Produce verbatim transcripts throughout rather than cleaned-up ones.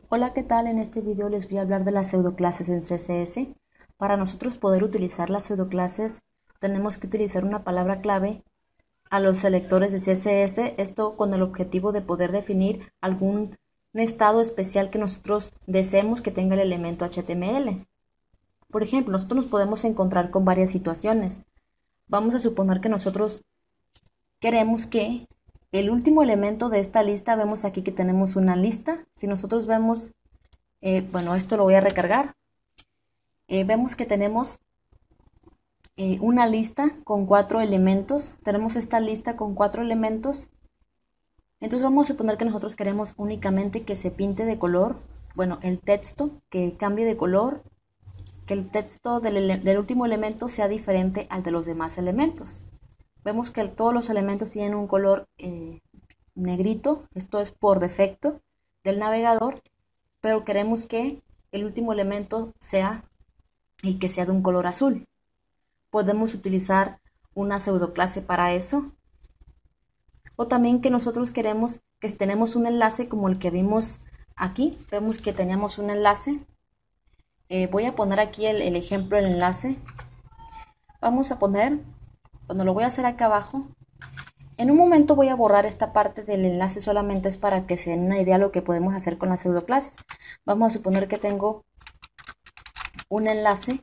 Hola, ¿qué tal? En este video les voy a hablar de las pseudoclases en C S S. Para nosotros poder utilizar las pseudoclases tenemos que utilizar una palabra clave a los selectores de C S S, esto con el objetivo de poder definir algún estado especial que nosotros deseemos que tenga el elemento H T M L. Por ejemplo, nosotros nos podemos encontrar con varias situaciones. Vamos a suponer que nosotros queremos que el último elemento de esta lista, vemos aquí que tenemos una lista. Si nosotros vemos, eh, bueno, esto lo voy a recargar. Eh, vemos que tenemos eh, una lista con cuatro elementos. Tenemos esta lista con cuatro elementos. Entonces vamos a suponer que nosotros queremos únicamente que se pinte de color, bueno, el texto, que cambie de color, que el texto del, del último elemento sea diferente al de los demás elementos. Vemos que todos los elementos tienen un color eh, negrito, esto es por defecto del navegador, pero queremos que el último elemento sea el que sea de un color azul. Podemos utilizar una pseudoclase para eso. O también que nosotros queremos que si tenemos un enlace como el que vimos aquí, vemos que teníamos un enlace. Eh, voy a poner aquí el, el ejemplo del enlace. Vamos a poner, cuando lo voy a hacer acá abajo, en un momento voy a borrar esta parte del enlace, solamente es para que se den una idea de lo que podemos hacer con las pseudoclases. Vamos a suponer que tengo un enlace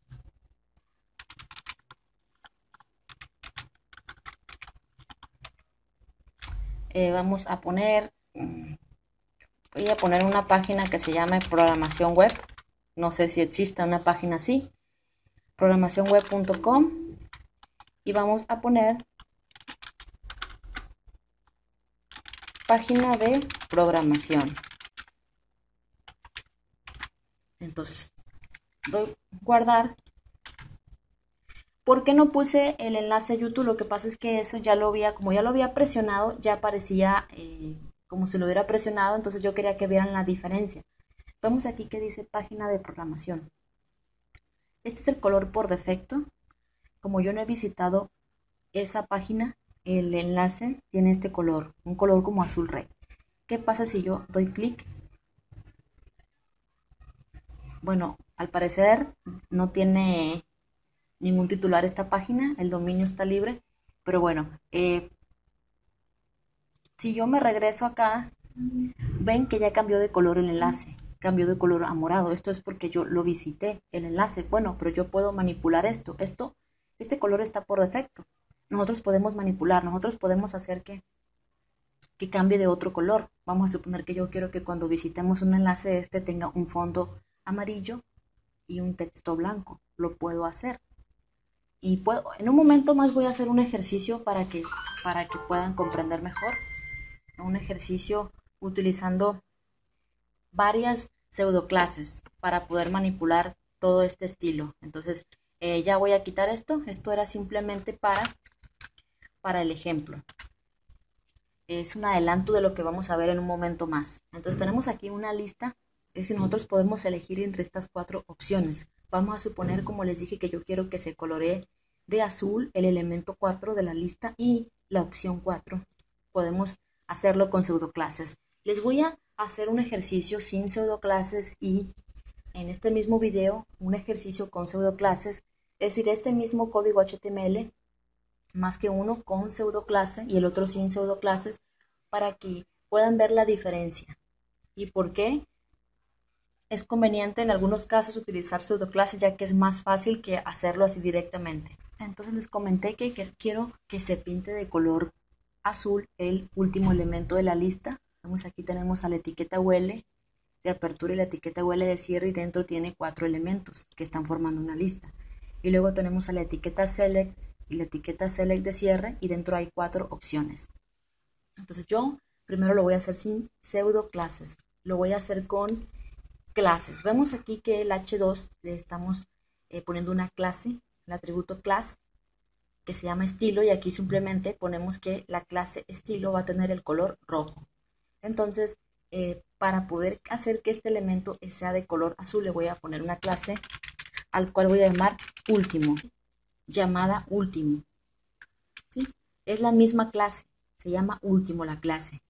eh, vamos a poner, voy a poner una página que se llama programación web. No sé si exista una página así, programación web punto com, y vamos a poner página de programación. Entonces doy guardar. ¿Por qué no puse el enlace a YouTube? Lo que pasa es que eso ya lo había, como ya lo había presionado, ya aparecía eh, como si lo hubiera presionado, entonces yo quería que vieran la diferencia. Vemos aquí que dice página de programación. Este es el color por defecto. Como yo no he visitado esa página, el enlace tiene este color, un color como azul rey. ¿Qué pasa si yo doy clic? Bueno, al parecer no tiene ningún titular esta página, el dominio está libre, pero bueno, eh, si yo me regreso acá, ven que ya cambió de color el enlace, cambió de color a morado. Esto es porque yo lo visité, el enlace. Bueno, pero yo puedo manipular esto. Esto, este color está por defecto. Nosotros podemos manipular, nosotros podemos hacer que, que cambie de otro color. Vamos a suponer que yo quiero que cuando visitemos un enlace este tenga un fondo amarillo y un texto blanco. Lo puedo hacer. Y puedo, en un momento más voy a hacer un ejercicio para que, para que puedan comprender mejor. Un ejercicio utilizando varias pseudoclases para poder manipular todo este estilo. Entonces eh, ya voy a quitar esto. Esto era simplemente para, para el ejemplo. Es un adelanto de lo que vamos a ver en un momento más. Entonces tenemos aquí una lista. Es decir, nosotros podemos elegir entre estas cuatro opciones. Vamos a suponer, como les dije, que yo quiero que se coloree de azul el elemento cuatro de la lista y la opción cuatro. Podemos hacerlo con pseudoclases. Les voy a hacer un ejercicio sin pseudoclases y en este mismo video un ejercicio con pseudoclases, es decir, este mismo código H T M L más que uno con pseudoclase y el otro sin pseudoclases, para que puedan ver la diferencia y por qué es conveniente en algunos casos utilizar pseudoclases, ya que es más fácil que hacerlo así directamente. Entonces les comenté que, que quiero que se pinte de color azul el último elemento de la lista. Vamos, aquí tenemos a la etiqueta U L de apertura y la etiqueta U L de cierre, y dentro tiene cuatro elementos que están formando una lista. Y luego tenemos a la etiqueta select y la etiqueta select de cierre, y dentro hay cuatro opciones. Entonces yo primero lo voy a hacer sin pseudoclases, lo voy a hacer con clases. Vemos aquí que el H dos le estamos eh, poniendo una clase, el atributo class, que se llama estilo, y aquí simplemente ponemos que la clase estilo va a tener el color rojo. Entonces, eh, para poder hacer que este elemento sea de color azul, le voy a poner una clase al cual voy a llamar último, llamada último. ¿Sí? Es la misma clase, se llama último la clase. Eh,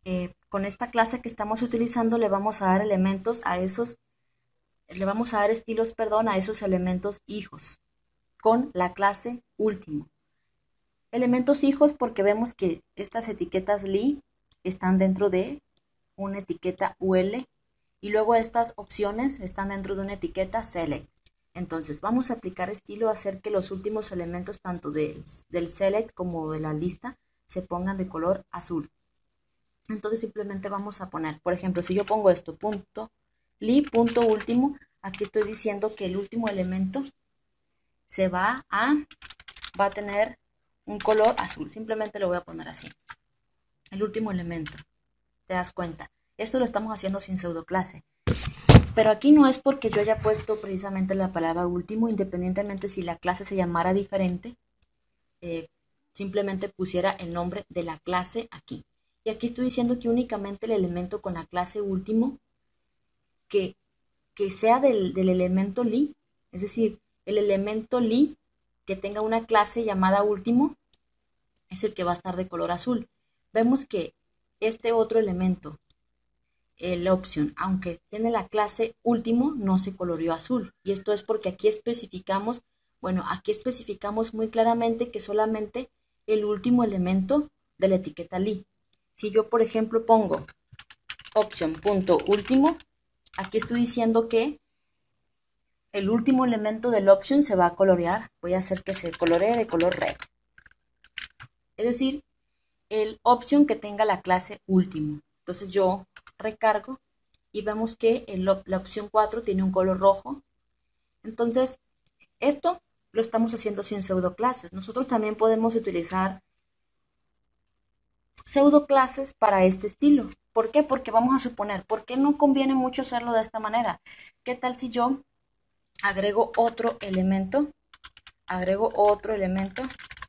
con esta clase que estamos utilizando le vamos a dar elementos a esos, le vamos a dar estilos, perdón, a esos elementos hijos con la clase último. Elementos hijos porque vemos que estas etiquetas li están dentro de una etiqueta U L y luego estas opciones están dentro de una etiqueta select. Entonces vamos a aplicar estilo a hacer que los últimos elementos tanto del, del select como de la lista se pongan de color azul. Entonces simplemente vamos a poner, por ejemplo, si yo pongo esto, punto, li, punto último, aquí estoy diciendo que el último elemento se va a, va a tener un color azul. Simplemente lo voy a poner así. El último elemento. ¿Te das cuenta? Esto lo estamos haciendo sin pseudoclase. Pero aquí no es porque yo haya puesto precisamente la palabra último, independientemente si la clase se llamara diferente, eh, simplemente pusiera el nombre de la clase aquí. Y aquí estoy diciendo que únicamente el elemento con la clase último, que, que sea del, del elemento li, es decir, el elemento li que tenga una clase llamada último, es el que va a estar de color azul. Vemos que este otro elemento, el option, aunque tiene la clase último, no se coloreó azul. Y esto es porque aquí especificamos, bueno, aquí especificamos muy claramente que solamente el último elemento de la etiqueta li. Si yo, por ejemplo, pongo option.último, aquí estoy diciendo que el último elemento del option se va a colorear. Voy a hacer que se coloree de color red. Es decir, el option que tenga la clase último. Entonces yo recargo y vemos que el, la opción cuatro tiene un color rojo. Entonces, esto lo estamos haciendo sin pseudoclases. Nosotros también podemos utilizar pseudoclases para este estilo. ¿Por qué? Porque vamos a suponer, ¿por qué no conviene mucho hacerlo de esta manera? ¿Qué tal si yo agrego otro elemento? Agrego otro elemento.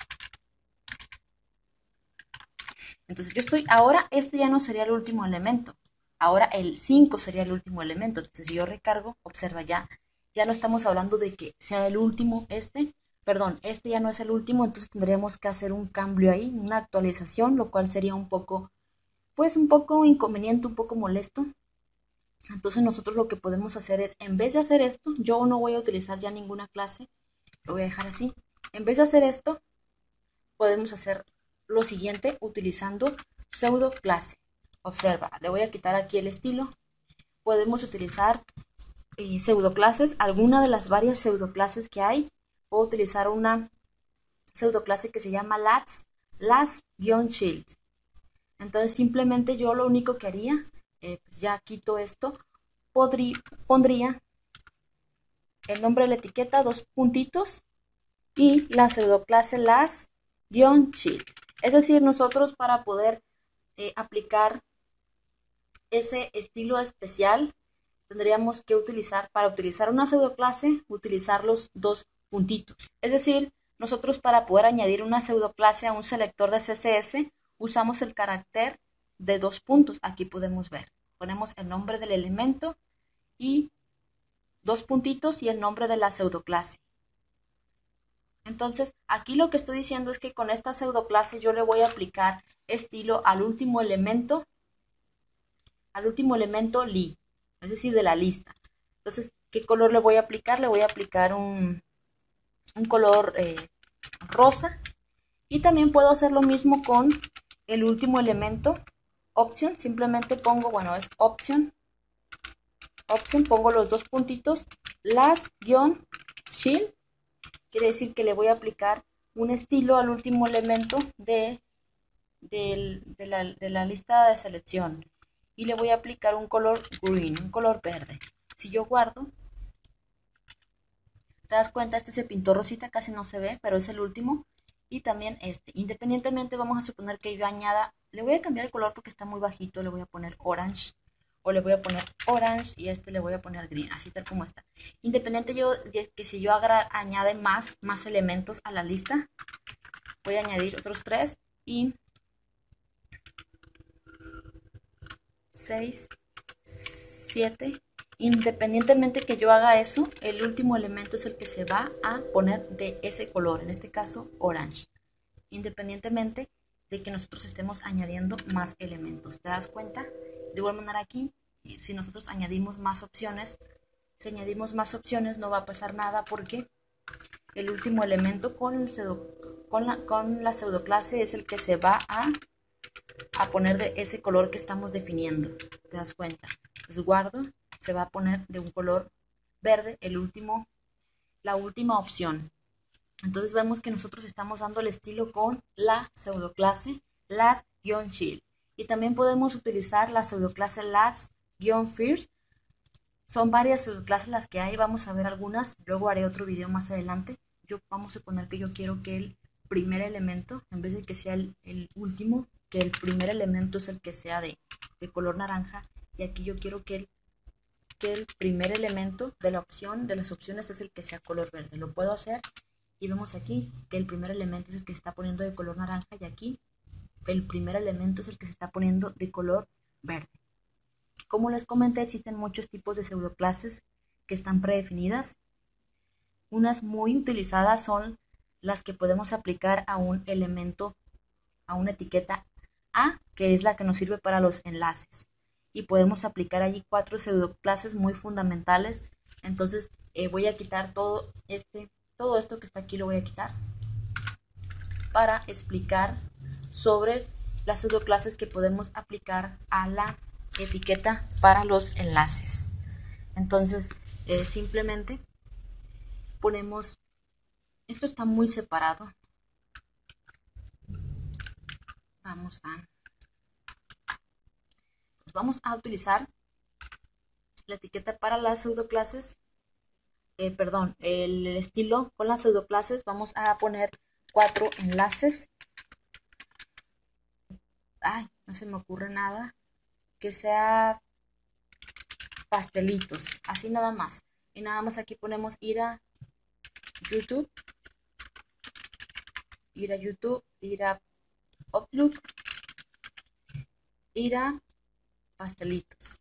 Entonces yo estoy, ahora este ya no sería el último elemento. Ahora el cinco sería el último elemento. Entonces si yo recargo, observa ya, ya no estamos hablando de que sea el último este. Perdón, este ya no es el último, entonces tendríamos que hacer un cambio ahí, una actualización, lo cual sería un poco, pues un poco inconveniente, un poco molesto. Entonces nosotros lo que podemos hacer es, en vez de hacer esto, yo no voy a utilizar ya ninguna clase, lo voy a dejar así. En vez de hacer esto, podemos hacer lo siguiente utilizando pseudoclase. Observa, le voy a quitar aquí el estilo. Podemos utilizar eh, pseudoclases, alguna de las varias pseudoclases que hay. Puedo utilizar una pseudoclase que se llama last, last-child. Entonces simplemente yo lo único que haría, eh, pues ya quito esto, podría, pondría el nombre de la etiqueta, dos puntitos, y la pseudoclase last-child. Es decir, nosotros para poder eh, aplicar ese estilo especial, tendríamos que utilizar, para utilizar una pseudoclase, utilizar los dos puntitos. Es decir, nosotros para poder añadir una pseudoclase a un selector de C S S, usamos el carácter de dos puntos. Aquí podemos ver. Ponemos el nombre del elemento y dos puntitos y el nombre de la pseudoclase. Entonces, aquí lo que estoy diciendo es que con esta pseudoclase yo le voy a aplicar estilo al último elemento, al último elemento li, es decir, de la lista. Entonces, ¿qué color le voy a aplicar? Le voy a aplicar un, un color eh, rosa. Y también puedo hacer lo mismo con el último elemento, option. Simplemente pongo, bueno, es option, option, pongo los dos puntitos, last-child. Quiere decir que le voy a aplicar un estilo al último elemento de, de, de, la, de la lista de selección. Y le voy a aplicar un color green, un color verde. Si yo guardo, te das cuenta, este se pintó rosita, casi no se ve, pero es el último. Y también este. Independientemente, vamos a suponer que yo añada, le voy a cambiar el color porque está muy bajito, le voy a poner orange. O le voy a poner orange y a este le voy a poner green, así tal como está. Independiente yo que, que si yo agra, añade más, más elementos a la lista, voy a añadir otros tres y seis, siete. Independientemente que yo haga eso, el último elemento es el que se va a poner de ese color, en este caso orange. Independientemente de que nosotros estemos añadiendo más elementos. ¿Te das cuenta? De igual manera aquí, si nosotros añadimos más opciones, si añadimos más opciones no va a pasar nada porque el último elemento con, el pseudo, con, la, con la pseudoclase es el que se va a, a poner de ese color que estamos definiendo. ¿Te das cuenta? Entonces guardo, se va a poner de un color verde, el último, la última opción. Entonces vemos que nosotros estamos dando el estilo con la pseudoclase last-shield. Y también podemos utilizar la pseudoclase last-first. Son varias pseudoclases las que hay, vamos a ver algunas, luego haré otro video más adelante. Yo vamos a poner que yo quiero que el primer elemento, en vez de que sea el, el último, que el primer elemento es el que sea de, de color naranja. Y aquí yo quiero que el, que el primer elemento de la opción, de las opciones es el que sea color verde. Lo puedo hacer. Y vemos aquí que el primer elemento es el que se está poniendo de color naranja y aquí el primer elemento es el que se está poniendo de color verde. Como les comenté, existen muchos tipos de pseudoclases que están predefinidas. Unas muy utilizadas son las que podemos aplicar a un elemento, a una etiqueta A, que es la que nos sirve para los enlaces. Y podemos aplicar allí cuatro pseudoclases muy fundamentales. Entonces eh, voy a quitar todo este... Todo esto que está aquí lo voy a quitar para explicar sobre las pseudoclases que podemos aplicar a la etiqueta para los enlaces. Entonces, eh, simplemente ponemos, esto está muy separado. Vamos a, pues vamos a utilizar la etiqueta para las pseudoclases. Eh, perdón, el estilo con las pseudoclases. Vamos a poner cuatro enlaces. Ay, no se me ocurre nada que sea pastelitos, así nada más. Y nada más aquí ponemos ir a YouTube, ir a YouTube, ir a Outlook, ir a pastelitos.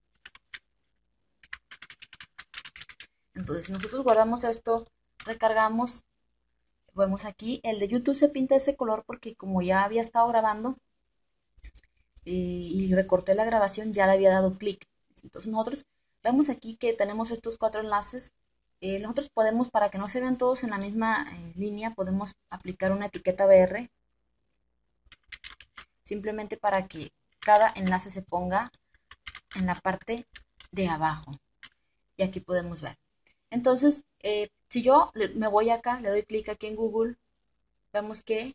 Entonces, si nosotros guardamos esto, recargamos, vemos aquí, el de YouTube se pinta ese color porque como ya había estado grabando eh, y recorté la grabación, ya le había dado clic. Entonces nosotros vemos aquí que tenemos estos cuatro enlaces. Eh, nosotros podemos, para que no se vean todos en la misma eh, línea, podemos aplicar una etiqueta B R. Simplemente para que cada enlace se ponga en la parte de abajo. Y aquí podemos ver. Entonces, eh, si yo me voy acá, le doy clic aquí en Google, vemos que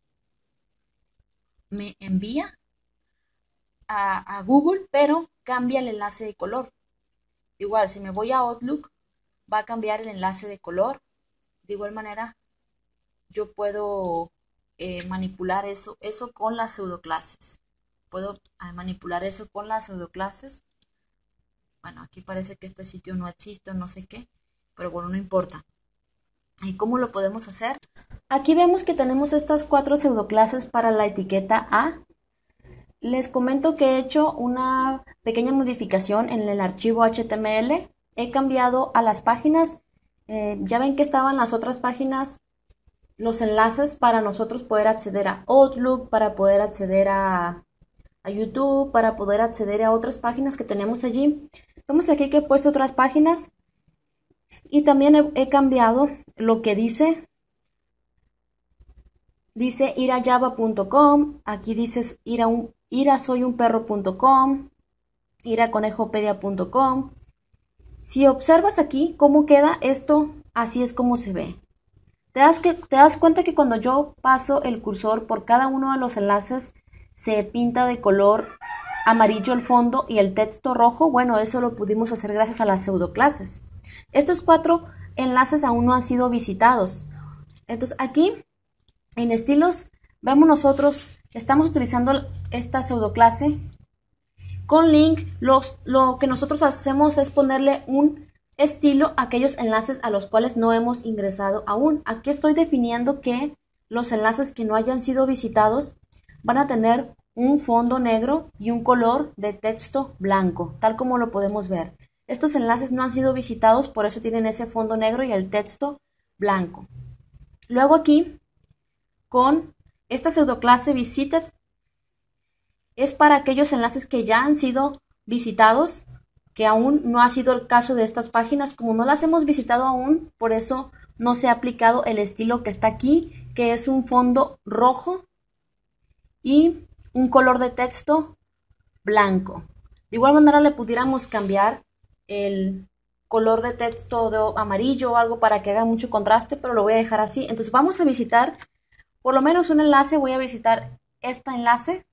me envía a, a Google, pero cambia el enlace de color. Igual, si me voy a Outlook, va a cambiar el enlace de color. De igual manera, yo puedo eh, manipular eso, eso con las pseudoclases. Puedo eh, manipular eso con las pseudoclases. Bueno, aquí parece que este sitio no existe o no sé qué. Pero bueno, no importa. ¿Y cómo lo podemos hacer? Aquí vemos que tenemos estas cuatro pseudoclases para la etiqueta A. Les comento que he hecho una pequeña modificación en el archivo H T M L. He cambiado a las páginas. Eh, ya ven que estaban las otras páginas, los enlaces para nosotros poder acceder a Outlook, para poder acceder a, a YouTube, para poder acceder a otras páginas que tenemos allí. Vemos aquí que he puesto otras páginas. Y también he, he cambiado lo que dice, dice ir a java punto com, aquí dice ir a, un, ir a soyunperro punto com, ir a conejopedia punto com. Si observas aquí cómo queda esto, así es como se ve. ¿Te das, que, te das cuenta que cuando yo paso el cursor por cada uno de los enlaces se pinta de color amarillo el fondo y el texto rojo? Bueno, eso lo pudimos hacer gracias a las pseudoclases. Estos cuatro enlaces aún no han sido visitados. Entonces aquí en estilos vemos nosotros estamos utilizando esta pseudoclase con link. Los, lo que nosotros hacemos es ponerle un estilo a aquellos enlaces a los cuales no hemos ingresado aún. Aquí estoy definiendo que los enlaces que no hayan sido visitados van a tener un fondo negro y un color de texto blanco, tal como lo podemos ver. Estos enlaces no han sido visitados, por eso tienen ese fondo negro y el texto blanco. Luego aquí, con esta pseudoclase visited, es para aquellos enlaces que ya han sido visitados, que aún no ha sido el caso de estas páginas. Como no las hemos visitado aún, por eso no se ha aplicado el estilo que está aquí, que es un fondo rojo y un color de texto blanco. De igual manera le pudiéramos cambiar el color de texto de amarillo o algo para que haga mucho contraste, pero lo voy a dejar así. Entonces vamos a visitar por lo menos un enlace. Voy a visitar este enlace.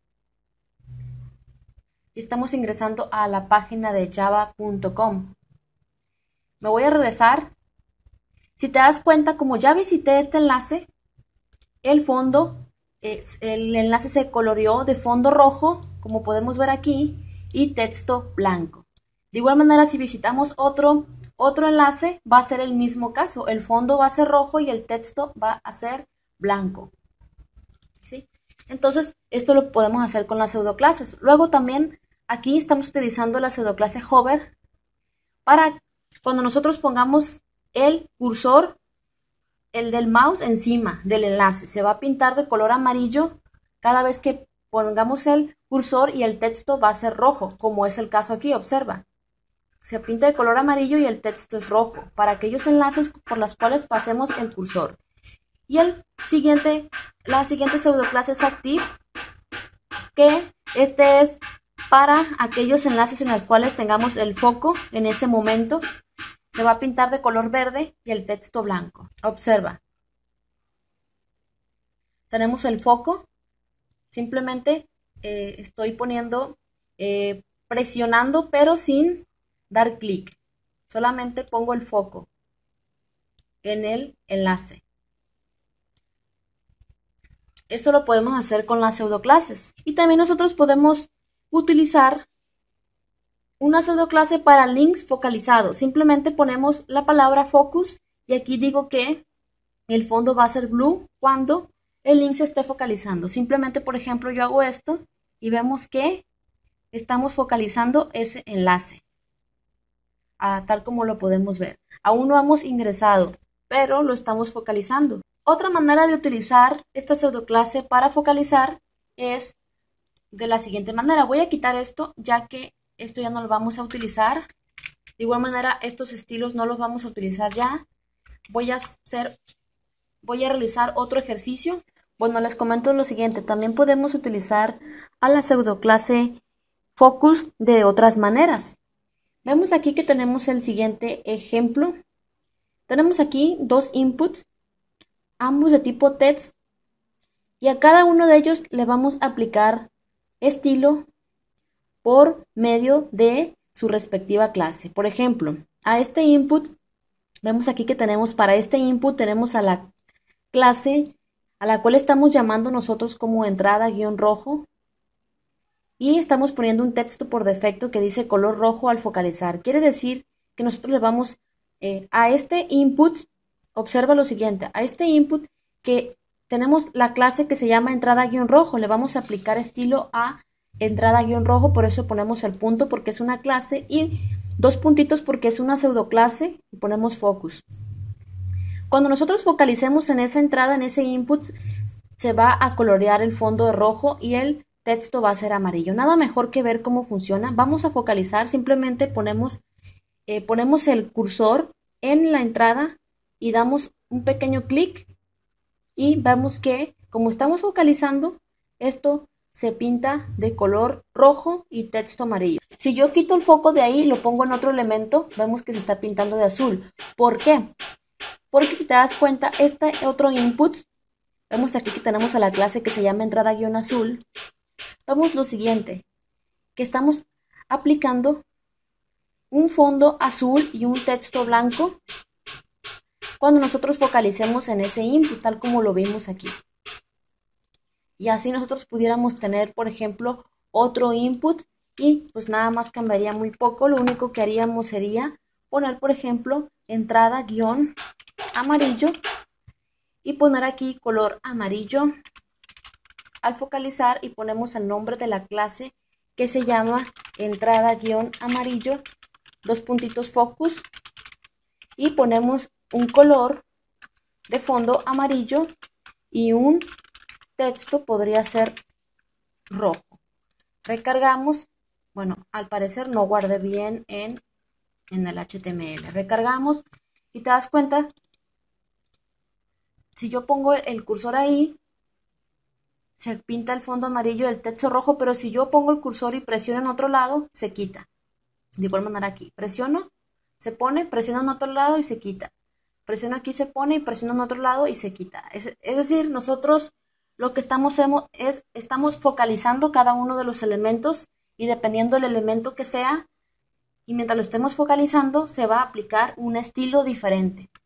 Estamos ingresando a la página de java punto com. Me voy a regresar. Si te das cuenta, como ya visité este enlace, el fondo, el enlace se coloreó de fondo rojo, como podemos ver aquí, y texto blanco. De igual manera, si visitamos otro, otro enlace, va a ser el mismo caso. El fondo va a ser rojo y el texto va a ser blanco. ¿Sí? Entonces, esto lo podemos hacer con las pseudoclases. Luego también aquí estamos utilizando la pseudoclase hover para cuando nosotros pongamos el cursor, el del mouse encima del enlace. Se va a pintar de color amarillo cada vez que pongamos el cursor y el texto va a ser rojo, como es el caso aquí, observa. Se pinta de color amarillo y el texto es rojo, para aquellos enlaces por los cuales pasemos el cursor. Y el siguiente, la siguiente pseudoclase es active, que este es para aquellos enlaces en los cuales tengamos el foco en ese momento. Se va a pintar de color verde y el texto blanco. Observa. Tenemos el foco. Simplemente eh, estoy poniendo, eh, presionando, pero sin dar clic. Solamente pongo el foco en el enlace. Esto lo podemos hacer con las pseudoclases. Y también nosotros podemos utilizar una pseudoclase para links focalizados. Simplemente ponemos la palabra focus y aquí digo que el fondo va a ser blue cuando el link se esté focalizando. Simplemente, por ejemplo, yo hago esto y vemos que estamos focalizando ese enlace, ah, tal como lo podemos ver. Aún no hemos ingresado, pero lo estamos focalizando. Otra manera de utilizar esta pseudoclase para focalizar es de la siguiente manera. Voy a quitar esto, ya que esto ya no lo vamos a utilizar. De igual manera, estos estilos no los vamos a utilizar ya. Voy a hacer, voy a realizar otro ejercicio. Bueno, les comento lo siguiente. También podemos utilizar a la pseudoclase focus de otras maneras. Vemos aquí que tenemos el siguiente ejemplo. Tenemos aquí dos inputs, ambos de tipo text, y a cada uno de ellos le vamos a aplicar estilo por medio de su respectiva clase. Por ejemplo, a este input, vemos aquí que tenemos para este input, tenemos a la clase a la cual estamos llamando nosotros como entrada guión rojo, y estamos poniendo un texto por defecto que dice color rojo al focalizar. Quiere decir que nosotros le vamos eh, a este input, observa lo siguiente, a este input que tenemos la clase que se llama entrada guión rojo, le vamos a aplicar estilo a entrada guión rojo, por eso ponemos el punto porque es una clase y dos puntitos porque es una pseudoclase y ponemos focus. Cuando nosotros focalicemos en esa entrada, en ese input, se va a colorear el fondo de rojo y el texto va a ser amarillo. Nada mejor que ver cómo funciona. Vamos a focalizar, simplemente ponemos, eh, ponemos el cursor en la entrada y damos un pequeño clic y vemos que como estamos focalizando, esto se pinta de color rojo y texto amarillo. Si yo quito el foco de ahí y lo pongo en otro elemento, vemos que se está pintando de azul. ¿Por qué? Porque si te das cuenta, este otro input, vemos aquí que tenemos a la clase que se llama entrada guión azul. Vemos lo siguiente, que estamos aplicando un fondo azul y un texto blanco cuando nosotros focalicemos en ese input, tal como lo vimos aquí. Y así nosotros pudiéramos tener, por ejemplo, otro input y pues nada más cambiaría muy poco. Lo único que haríamos sería poner, por ejemplo, entrada guión amarillo y poner aquí color amarillo al focalizar y ponemos el nombre de la clase que se llama entrada guión amarillo, dos puntitos focus y ponemos un color de fondo amarillo y un texto podría ser rojo. Recargamos, bueno, al parecer no guardé bien en, en el H T M L. Recargamos y te das cuenta, si yo pongo el cursor ahí, se pinta el fondo amarillo y el texto rojo, pero si yo pongo el cursor y presiono en otro lado, se quita. De igual manera aquí, presiono, se pone, presiono en otro lado y se quita. Presiono aquí, se pone y presiono en otro lado y se quita. Es, es decir, nosotros lo que estamos es, estamos focalizando cada uno de los elementos y dependiendo del elemento que sea, y mientras lo estemos focalizando, se va a aplicar un estilo diferente.